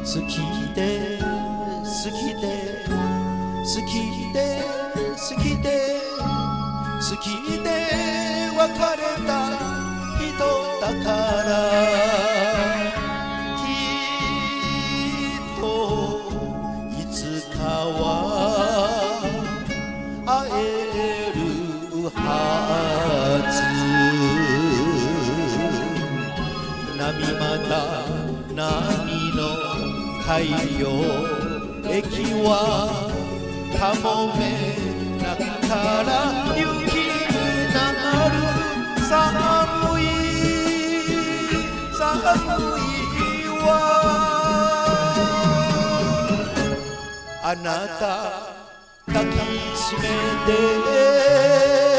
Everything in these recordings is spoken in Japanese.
好きで好きで好きで好きで好きで別れた人だからきっといつかは会えるはず。波また波の海洋駅はかもめ中から雪になる。寒い寒いわあなた抱きしめて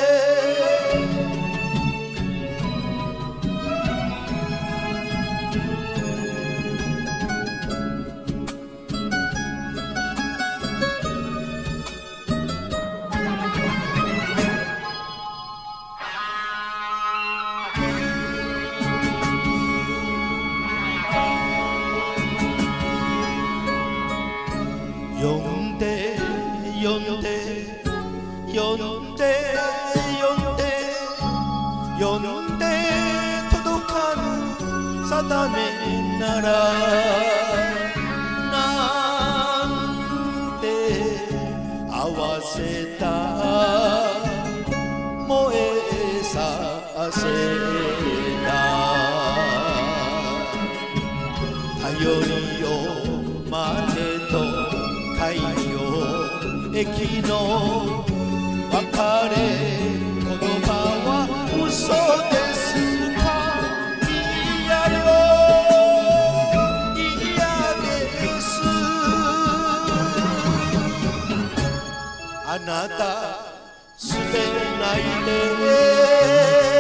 呼んで呼んで呼んで呼んで呼んで届かぬ定めならなんて合わせた燃えさせた頼りを待てと太陽駅の別れ言葉は嘘ですか。嫌よ嫌です。あなた捨てないで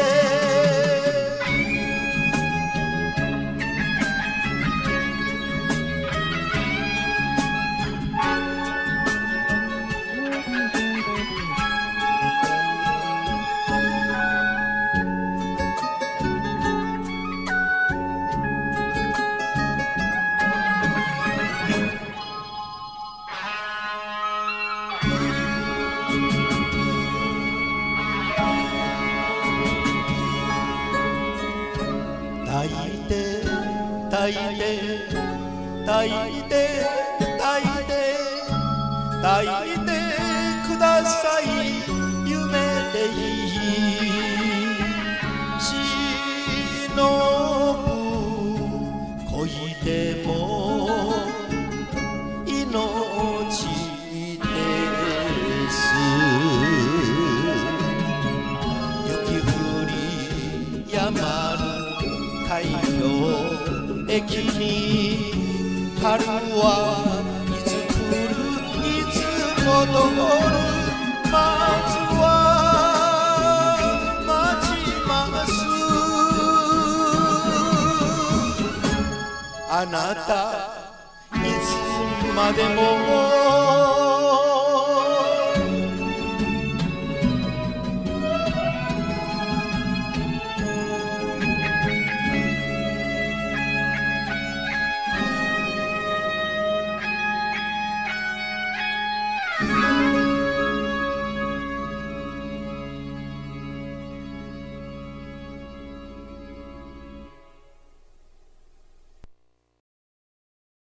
抱いて抱いて抱いて抱いて抱いてください夢でいい忍ぶ恋でも命です雪降り止まる太陽駅に春はいつ来るいつ戻るまずは待ちますあなたいつまでも